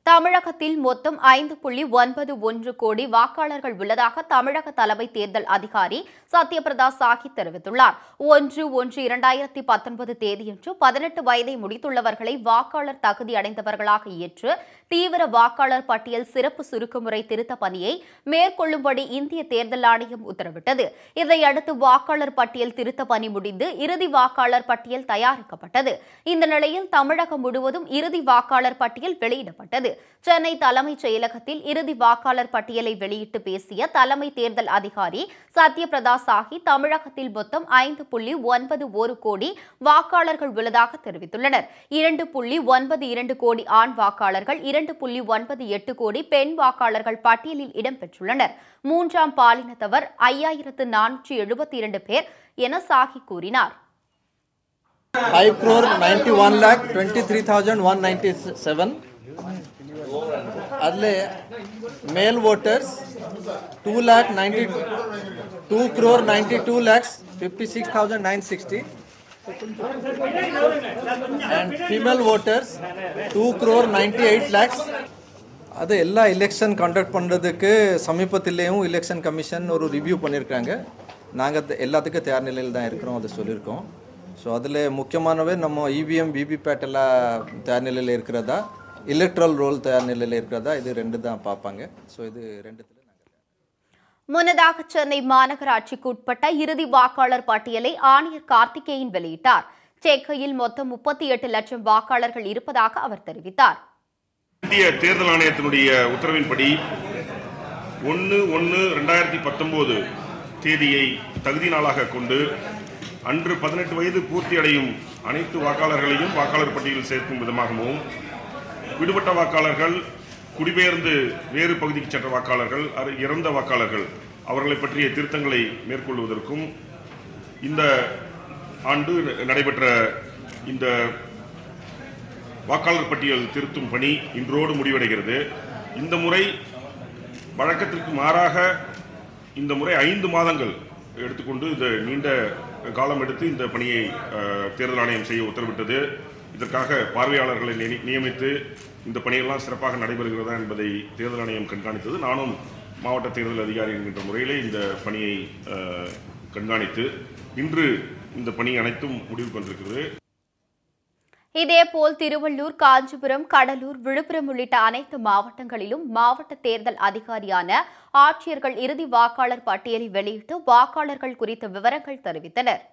தமிழகத்தில் மொத்தம் 5.91 கோடி வாக்காளர்கள் உள்ளதாக தமிழக தலைமை தேர்தல் அதிகாரி சத்யபிரதா சாஹூ தெரிவித்துள்ளார். 1/1/2019 தேதியன்று 18 வயதை முடித்துள்ளவர்களை வாக்காளர் தகுதி அடைந்தவர்களாக ஏற்று தீவிர வாக்காளர் பட்டியல் சிறப்பு சுருக்கமுறை திருத்த பணியை மேற்கொள்ளும்படி இந்திய தேர்தல் ஆணையம் உத்தரவிட்டது. இதையடுத்து வாக்காளர் பட்டியல் திருத்த பணி முடிந்து இறுதி வாக்காளர் பட்டியல் தயாரிக்கப்பட்டது. இந்த நிலையில் தமிழகம் முழுவதும் இறுதி வாக்காளர் பட்டியல் வெளியிடப்பட்டது. சென்னை தலைமைச் செயலகத்தில் இறுதி வாக்காளர் பட்டியலை வெளியிட்டு பேசிய தலைமை தேர்தல் அதிகாரி சத்யபிரதா சாஹூ தமிழகத்தில் மொத்தம் 5.91 கோடி வாக்காளர்கள் உள்ளதாக தெரிவித்துள்ளனர். 2.92 கோடி ஆண் வாக்காளர்கள், 2.98 கோடி பெண் வாக்காளர்கள் பட்டியலில் இடம்பெற்றுள்ளனர். மூன்றாம் பாலினத்தவர் 5472 பேர் என சாஹூ கூறினார். 5,91,23,197 ಅದಲ್ಲೇ male voters 2,92,56,960 and female voters 2,98 lakhs. அது எல்லா எலெக்ஷன் கண்டக்ட் பண்ணுறதுக்கு சமீபத்திலேயும் எலெக்ஷன் கமிஷன் ஒரு ரிவ்யூ பண்ணியிருக்காங்க. நாங்கள் எல்லாத்துக்கும் தயார் நிலையில் தான் இருக்கிறோம், அதை சொல்லியிருக்கோம். ஸோ அதில் முக்கியமானவே நம்ம இவிஎம் விவிபேட் எல்லாம் தயார் நிலையில் இருக்கிறதா, எலக்ட்ரல் ரோல் தயார் நிலையில் இருக்கிறதா, இது ரெண்டு தான் பார்ப்பாங்க. ஸோ இது ரெண்டுத்தில் முன்னதாக சென்னை மாநகராட்சிக்கு உட்பட்ட இறுதி வாக்காளர் பட்டியலை ஆணையர் கார்த்திகேயன் வெளியிட்டார். சென்னையில் மொத்தம் 38 லட்சம் வாக்காளர்கள் இருப்பதாக அவர் தெரிவித்தார். இந்திய தேர்தல் ஆணையத்தினுடைய உத்தரவின்படி 1/1/2019 தேதியை தகுதி நாளாக கொண்டு அன்று 18 வயது பூர்த்தி அடையும் அனைத்து வாக்காளர்களையும் வாக்காளர் பட்டியலில் சேர்க்கும் விதமாகவும், விடுபட்ட வாக்காளர்கள், குடிபெயர்ந்து வேறு பகுதிக்கு சென்ற வாக்காளர்கள், இறந்த வாக்காளர்கள் அவர்களை பற்றிய திருத்தங்களை மேற்கொள்வதற்கும் இந்த ஆண்டு நடைபெற்ற இந்த வாக்காளர் பட்டியல் திருத்தும் பணி இன்றோடு முடிவடைகிறது. இந்த முறை வழக்கத்திற்கு மாறாக இந்த முறை 5 மாதங்கள் எடுத்துக்கொண்டு இந்த நீண்ட காலம் எடுத்து இந்த பணியை தேர்தல் ஆணையம் செய்ய உத்தரவிட்டது. இதற்காக பார்வையாளர்களை நியமித்து இந்த பணியெல்லாம் சிறப்பாக நடைபெறுகிறதா என்பதை தேர்தல் ஆணையம் கண்காணித்தது. நானும் மாவட்ட தேர்தல் அதிகாரி என்கின்ற முறையிலே இந்த பணியை கண்காணித்து இன்று இந்த பணி அனைத்தும் முடிவுக்கு வந்திருக்கிறது. இதேபோல் திருவள்ளூர், காஞ்சிபுரம், கடலூர், விழுப்புரம் உள்ளிட்ட அனைத்து மாவட்டங்களிலும் மாவட்ட தேர்தல் அதிகாரியான ஆட்சியர்கள் இறுதி வாக்காளர் பட்டியலை வெளியிட்டு வாக்காளர்கள் குறித்த விவரங்கள் தெரிவித்தனர்.